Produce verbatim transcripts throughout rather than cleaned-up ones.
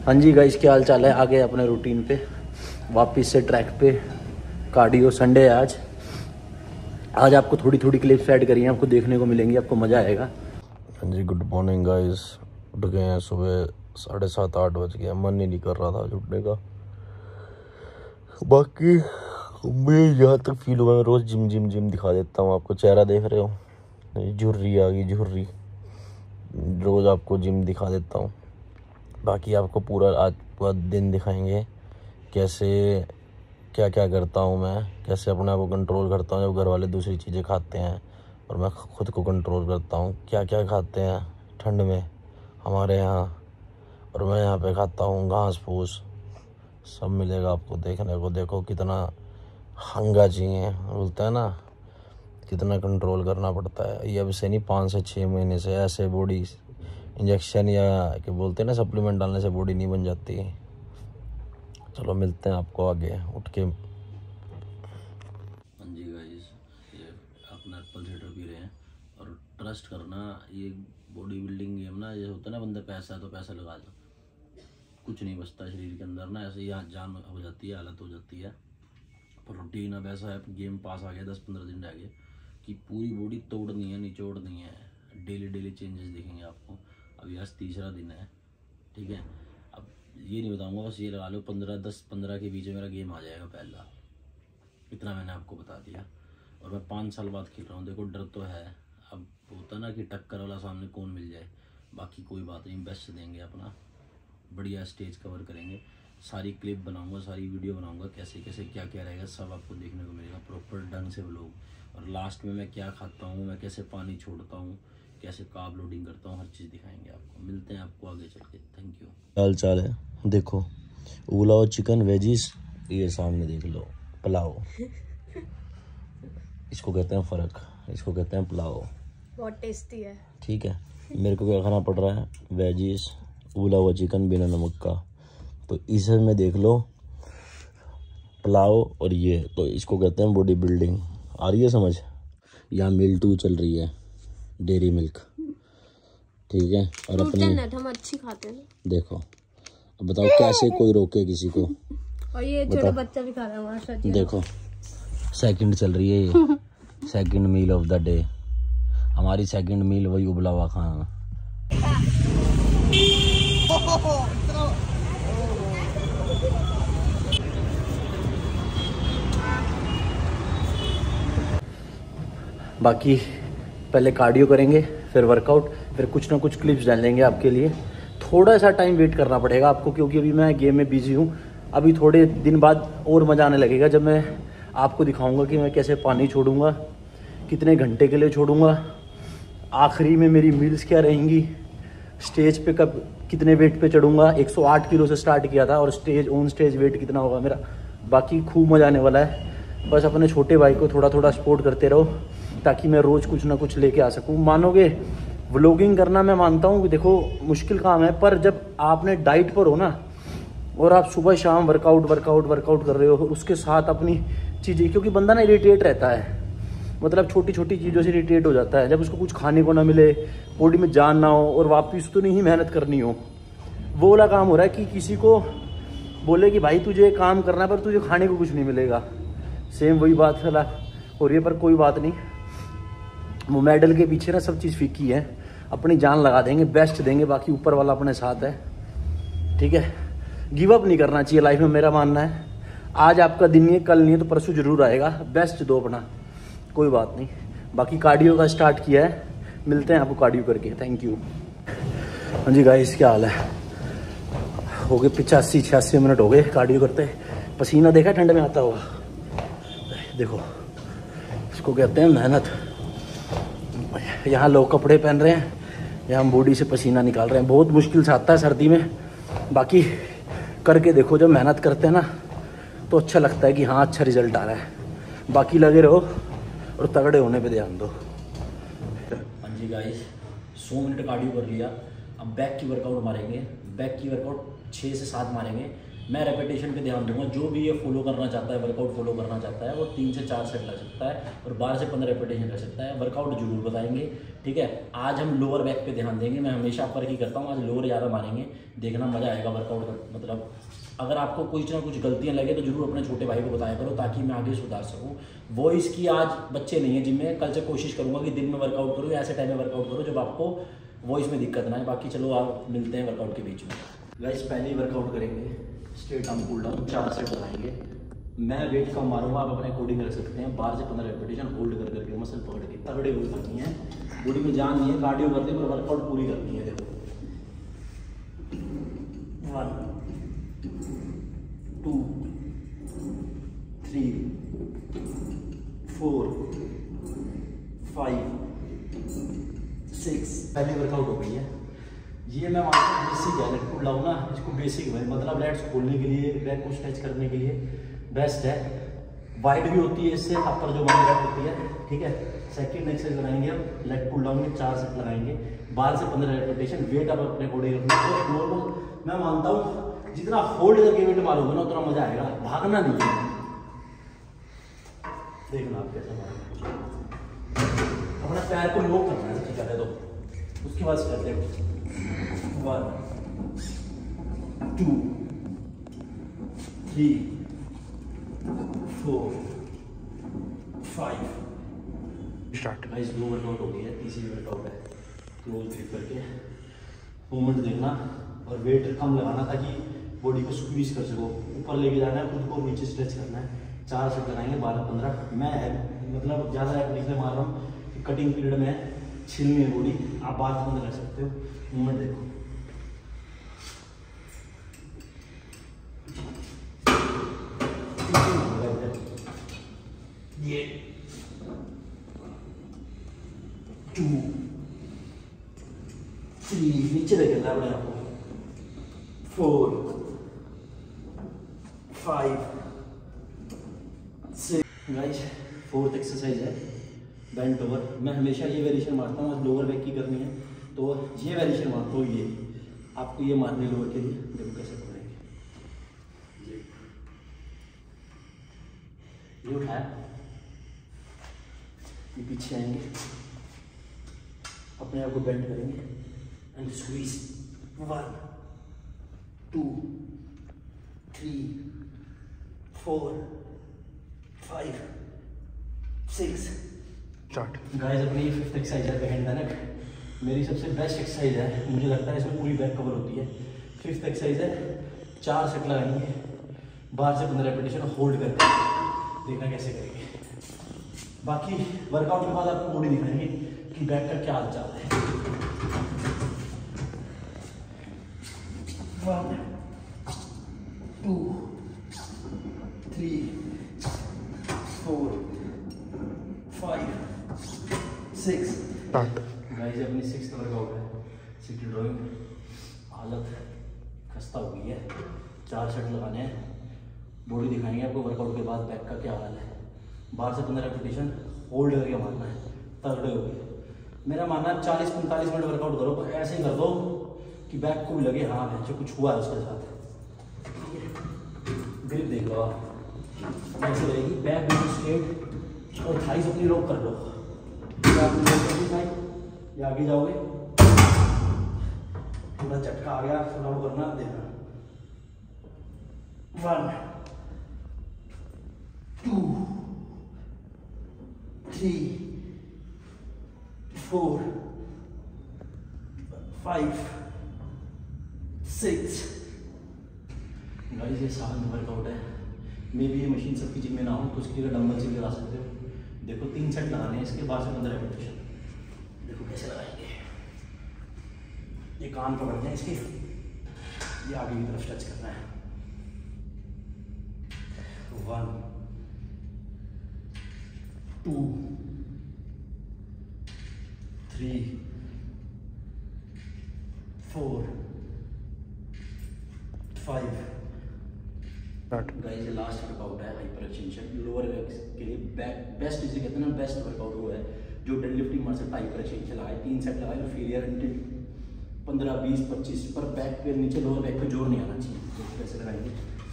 हाँ जी गाइस, क्या हाल चाल है। आ गए अपने रूटीन पे वापस से ट्रैक पे। कार्डियो संडे है आज। आज आपको थोड़ी थोड़ी क्लिप्स ऐड करी हैं, आपको देखने को मिलेंगी, आपको मज़ा आएगा। हाँ जी, गुड मॉर्निंग गाइस। उठ गए हैं सुबह साढ़े सात आठ बज गया। मन ही नहीं कर रहा था उठने का। बाकी मैं यहाँ तक फील हुआ, मैं रोज़ जिम जिम जिम दिखा देता हूँ आपको। चेहरा देख रहे हो, झुर्री आ गई झुर्री। रोज़ आपको जिम दिखा देता हूँ। बाकी आपको पूरा आज पूरा दिन दिखाएंगे कैसे क्या क्या करता हूँ मैं, कैसे अपने आप को कंट्रोल करता हूँ जब घर वाले दूसरी चीज़ें खाते हैं और मैं खुद को कंट्रोल करता हूँ। क्या क्या खाते हैं ठंड में हमारे यहाँ, और मैं यहाँ पे खाता हूँ घास फूस। सब मिलेगा आपको देखने को। देखो कितना हंगा चाहिए, बोलते हैं ना, कितना कंट्रोल करना पड़ता है। ये अब से नहीं, पाँच से छः महीने से ऐसे बॉडी इंजेक्शन या कि बोलते हैं ना सप्लीमेंट डालने से बॉडी नहीं बन जाती। चलो मिलते हैं आपको आगे उठ के। हाँ जी गाइस, ये अपना एप्पल साइडर पी रहे हैं। और ट्रस्ट करना, ये बॉडी बिल्डिंग गेम ना, ये होता है ना, बंदा पैसा है तो पैसा लगा दो, कुछ नहीं बचता शरीर के अंदर ना, ऐसे ही जान हो जाती है, हालत हो जाती है। प्रोटीन अब ऐसा है, गेम पास आ गया, दस पंद्रह दिन रह गए कि पूरी बॉडी तोड़नी है, निचोड़नी है। डेली डेली चेंजेस दिखेंगे आपको। अभी आज तीसरा दिन है, ठीक है। अब ये नहीं बताऊंगा, बस ये लगा लो पंद्रह दस पंद्रह के बीच में मेरा गेम आ जाएगा पहला। इतना मैंने आपको बता दिया। और मैं पाँच साल बाद खेल रहा हूँ। देखो डर तो है, अब होता ना कि टक्कर वाला सामने कौन मिल जाए। बाकी कोई बात नहीं, बेस्ट देंगे अपना, बढ़िया स्टेज कवर करेंगे। सारी क्लिप बनाऊंगा, सारी वीडियो बनाऊंगा, कैसे कैसे क्या क्या रहेगा सब आपको देखने को मिलेगा प्रॉपर ढंग से व्लॉग। और लास्ट में मैं क्या खाता हूँ, मैं कैसे पानी छोड़ता हूँ, कैसे कार्ब लोडिंग करता हूँ, हर चीज़ दिखाएंगे आपको। मिलते हैं आपको आगे चल के। Thank you. हाल चाल है, देखो पुलाव चिकन वेजिस, ये सामने देख लो पुलाव। इसको कहते हैं फ़र्क, इसको कहते हैं पुलाव। बहुत टेस्टी है, ठीक है। मेरे को क्या खाना पड़ रहा है, वेजिस उबला हुआ चिकन बिना नमक का। तो इसमें देख लो पुलाव और ये, तो इसको कहते हैं बॉडी बिल्डिंग। आ रही है समझ। यहाँ मिल टू चल रही है, डेयरी मिल्क, ठीक है। और अपनी हम अच्छी खाते हैं। देखो अब बताओ कैसे कोई रोके किसी को। और ये छोटा बच्चा भी खा रहा है माशाल्लाह। देखो सेकंड चल रही है ये, second meal of the day. हमारी सेकंड मील वही उबला हुआ खाना। बाकी पहले कार्डियो करेंगे, फिर वर्कआउट, फिर कुछ ना कुछ क्लिप्स डालेंगे आपके लिए। थोड़ा सा टाइम वेट करना पड़ेगा आपको, क्योंकि अभी मैं गेम में बिजी हूँ। अभी थोड़े दिन बाद और मज़ा आने लगेगा जब मैं आपको दिखाऊंगा कि मैं कैसे पानी छोड़ूंगा, कितने घंटे के लिए छोड़ूंगा, आखिरी में मेरी मील्स क्या रहेंगी, स्टेज पे कब कितने वेट पे चढ़ूंगा। एक सौ आठ किलो से स्टार्ट किया था और स्टेज ऑन स्टेज वेट कितना होगा मेरा। बाकी खूब मज़ा आने वाला है। बस अपने छोटे भाई को थोड़ा थोड़ा सपोर्ट करते रहो ताकि मैं रोज़ कुछ ना कुछ लेके आ सकूँ। मानोगे व्लॉगिंग करना, मैं मानता हूँ कि देखो मुश्किल काम है, पर जब आपने डाइट पर हो ना और आप सुबह शाम वर्कआउट वर्कआउट वर्कआउट कर रहे हो, उसके साथ अपनी चीज़ें, क्योंकि बंदा ना इरिटेट रहता है, मतलब छोटी छोटी चीज़ों से इरिटेट हो जाता है। जब उसको कुछ खाने को ना मिले, बॉडी में जान ना हो और वापस तो नहीं मेहनत करनी हो, वो वाला काम हो रहा है कि किसी को बोले कि भाई तुझे काम करना है पर तुझे खाने को कुछ नहीं मिलेगा। सेम वही बात चला हो रही है, पर कोई बात नहीं। वो मेडल के पीछे ना सब चीज़ फीकी है। अपनी जान लगा देंगे, बेस्ट देंगे, बाकी ऊपर वाला अपने साथ है, ठीक है। गिव अप नहीं करना चाहिए लाइफ में, मेरा मानना है। आज आपका दिन नहीं है, कल नहीं है तो परसों जरूर आएगा। बेस्ट दो अपना, कोई बात नहीं। बाकी कार्डियो का स्टार्ट किया है, मिलते हैं आपको कार्डियो करके। Thank you. हाँ जी गाइस, क्या हाल है। हो गए पिचासी छियासी मिनट हो गए कार्डियो करते। पसीना देखा ठंड में आता हुआ, देखो इसको कहते हैं मेहनत। यहाँ लोग कपड़े पहन रहे हैं, यहाँ हम बॉडी से पसीना निकाल रहे हैं। बहुत मुश्किल से आता है सर्दी में, बाकी करके देखो। जब मेहनत करते हैं ना तो अच्छा लगता है कि हाँ अच्छा रिजल्ट आ रहा है। बाकी लगे रहो और तगड़े होने पे ध्यान दो। हाँ जी गाइस, सौ मिनट कार्डियो कर लिया। अब बैक की वर्कआउट मारेंगे। बैक की वर्कआउट छः से सात मारेंगे। मैं रेपिटेशन पे ध्यान दूंगा। जो भी ये फॉलो करना चाहता है, वर्कआउट फॉलो करना चाहता है, वो तीन से चार सेट लग सकता है और बारह से पंद्रह रेपिटेशन कर सकता है। वर्कआउट जरूर बताएंगे, ठीक है। आज हम लोअर बैक पे ध्यान देंगे, मैं हमेशा वर्क ही करता हूँ, आज लोअर ज़्यादा मारेंगे, देखना मज़ा आएगा वर्कआउट का। मतलब अगर आपको कुछ ना कुछ गलतियाँ लगे तो जरूर अपने छोटे भाई को बताया करो, ताकि मैं आगे सुधार सकूँ। वॉइस की आज बच्चे नहीं है जिम में, कल से कोशिश करूँगा कि दिन में वर्कआउट करो या ऐसे टाइम में वर्कआउट करो जब आपको वॉइस में दिक्कत ना है। बाकी चलो आप मिलते हैं वर्कआउट के बीच में। गाइस पहले ही वर्कआउट करेंगे, स्ट्रेट आर्म पुल डाउन, चार सेट लगाएंगे। मैं वेट कम मारूंगा, आप अपने अकॉर्डिंग कर सकते हैं। बारह से पंद्रह रेपिटेशन होल्ड कर करके मसल पकड़ के तगड़े होल्ड करनी है। बॉडी में जान नहीं है, कार्डियो करते हैं पर वर्कआउट पूरी करनी है। देखो one two three four five six. पहली वर्कआउट हो गई है ये। मैं मानता हूँ बेसिक है, लेट पुल डाउन ना, इसको बेसिक है, मतलब लेट्स खोलने के लिए, बैक को स्ट्रेच करने के लिए बेस्ट है। वाइड भी होती है इससे, अपर जो बनी बैक होती है, ठीक है। सेकंड एक्सरसाइज लगाएंगे अब, लेट पुल डाउन में चार सेट लगाएंगे, बारह से पंद्रह रेपिटेशन। वेट आप अपने बॉडी रखना तो नॉर्मल। मैं मानता हूँ जितना होल्ड करके वेट मारोगे ना उतना मजा आएगा, भागना नहीं है। देखना आप कैसे मारोगे, अपना पैर को लॉक करना है सबसे पहले, तो उसके बाद करते हैं one two three four five. Start. Guys दो वर्कआउट हो गई है, तीसरी वर्कआउट है क्लोज ग्रिप करके। मूवमेंट देखना और वेट कम लगाना ताकि बॉडी को स्क्वीज कर सको। ऊपर लेके जाना है, खुद को नीचे स्ट्रेच करना है। चार सेट लगाएंगे, बारह पंद्रह। मैं है मतलब ज़्यादा इसलिए मार रहा हूँ कि कटिंग पीरियड में छिलनी है बॉडी, आप बारह पंद्रह कर सकते हो। मूवमेंट देखो, ये टू थ्री, नीचे देखें अपने आप को, four five six. Guys fourth exercise है बेंट ओवर। मैं हमेशा ये वेरिएशन मारता हूँ, आज लोअर बैक की करनी है तो ये वेरिएशन मारता हूँ। ये आपको ये मारने लोअर के लिए, देखो कैसे करेंगे। ये उठाया, ये पीछे आएंगे, अपने आप को बेंड करेंगे and squeeze. One two three four five six. Guys अपनी फिफ्थ एक्सरसाइज है बैक बैक, मेरी सबसे बेस्ट एक्सरसाइज है, मुझे लगता है इसमें पूरी बैक कवर होती है। फिफ्थ एक्सरसाइज है, चार सेट लगाएंगे, बारह से पंद्रह रेपिटेशन होल्ड करके, देखना कैसे करेंगे। बाकी वर्कआउट के बाद आपको बॉडी दिखाएंगे कि बैक का क्या हाल चाल है। One two three four five six. Guys अपनी सिक्स्थ वर्कआउट है, सिटी ड्राइंग। हालत खस्ता हो गई है, चार सेट लगाने हैं। बॉडी दिखाएंगे आपको वर्कआउट के बाद बैक का क्या हाल है। बारह से पंद्रह रेपिटेशन होल्ड करके मारना है, तगड़े हो गए। मेरा मानना है चालीस पैंतालीस मिनट वर्कआउट करो, पर ऐसे ही कर दो कि बैक को भी लगे हाँ है जो कुछ हुआ है उसके साथ। ग्रिप देख लो आप ऐसे रहेगी, बैक बिल्कुल स्ट्रेट और थाइस अपनी लॉक कर लो। ये आगे जाओगे, थोड़ा झटका आ गया, थोड़ा वो करना देखना। One two three four five six. Guys ये शांत वर्कआउट है। मे भी ये मशीन सबकी जिम में ना हो तो उसके लिए डंबल से भी लगा सकते हो। देखो तीन सेट लगाने हैं इसके, बाद से पंद्रह रेपिटेशन। देखो कैसे लगाएंगे, ये कान पकड़ते हैं इसके, ये आगे की तरफ टच करना है। One two three four five. Guys ये लास्ट वर्कआउट है हाइपर एक्सटेंशन। लोअर बैक के लिए बैक बेस्ट, इसे कहते हैं ना बेस्ट वर्कआउट वो है जो डेड लिफ्टिंग मार सकता है। हाइपर एक्सटेंशन लगाए, तीन सेट लगाए तो फेलियर इंटिल पंद्रह बीस पच्चीस, पर बैक पे नीचे लोअर बैक पे जोर नहीं आना चाहिए। तो कैसे लगाएंगे,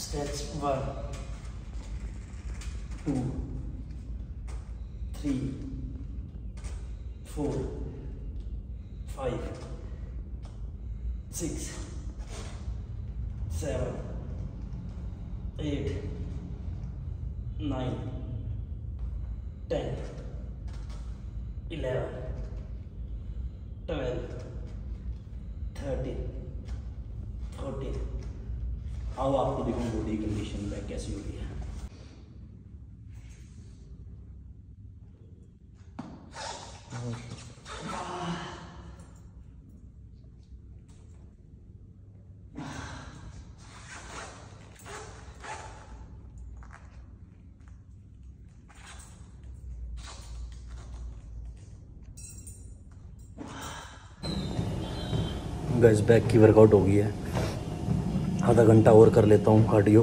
Steps one, two, three, four, five, six, seven, eight, nine, ten, eleven, twelve, thirteen, fourteen. आओ आपको देखो बॉडी कंडीशन में कैसी हो रही है। गाइस बैक की वर्कआउट हो गई है, आधा घंटा और कर लेता हूँ कार्डियो।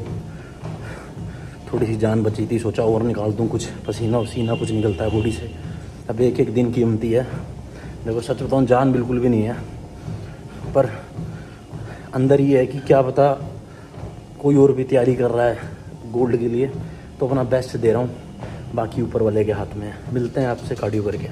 थोड़ी सी जान बची थी, सोचा और निकाल दूँ कुछ, पसीना वसीना कुछ निकलता है बॉडी से। अब एक एक दिन कीमती है। देखो सच बताऊँ जान बिल्कुल भी नहीं है, पर अंदर ये है कि क्या पता कोई और भी तैयारी कर रहा है गोल्ड के लिए, तो अपना बेस्ट दे रहा हूँ, बाकी ऊपर वाले के हाथ में है। मिलते हैं आपसे कार्डियो करके।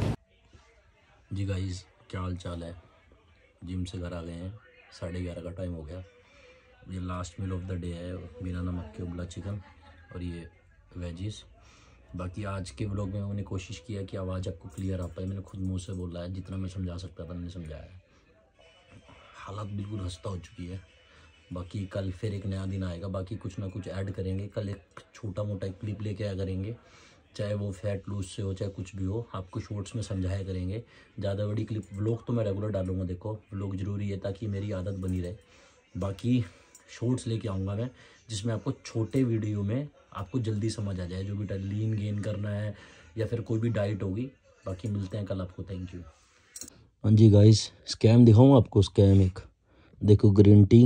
जी गाइस क्या हाल चाल है। जिम से घर आ गए हैं, साढ़े ग्यारह का टाइम हो गया। ये last meal of the day है, बिना नमक के उबला चिकन और ये वेजिस। बाकी आज के व्लॉग में मैंने कोशिश किया कि आवाज़ आपको क्लियर आ पाए। मैंने खुद मुंह से बोला है, जितना मैं समझा सकता था मैंने समझाया है। हालत बिल्कुल खस्ता हो चुकी है। बाकी कल फिर एक नया दिन आएगा, बाकी कुछ ना कुछ ऐड करेंगे। कल एक छोटा मोटा एक क्लिप लेके आया करेंगे, चाहे वो फैट लूज से हो चाहे कुछ भी हो, आपको शॉर्ट्स में समझाया करेंगे। ज़्यादा बड़ी क्लिप व्लॉग तो मैं रेगुलर डालूंगा। देखो व्लॉग ज़रूरी है ताकि मेरी आदत बनी रहे। बाकी शॉर्ट्स लेके आऊँगा मैं, जिसमें आपको छोटे वीडियो में आपको जल्दी समझ आ जाए, जो भी लीन गेन करना है या फिर कोई भी डाइट होगी। बाकी मिलते हैं कल आपको। Thank you. हाँ जी गाइस, स्कैम दिखाऊँ आपको। स्कैम एक देखो, ग्रीन टी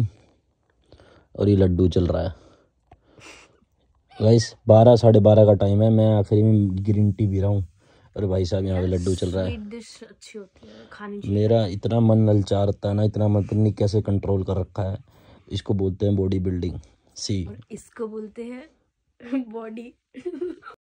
और ये लड्डू चल रहा है गाइस। बारह साढ़े बारह का टाइम है, मैं आखिरी में ग्रीन टी पी रहा हूँ और भाई साहब यहाँ पे लड्डू चल रहा है। डिश अच्छी होती है, खानी चाहिए। मेरा इतना मन ललचाता है ना, इतना मन पता नहीं कैसे कंट्रोल कर रखा है। इसको बोलते हैं बॉडी बिल्डिंग। सी और इसको बोलते हैं बॉडी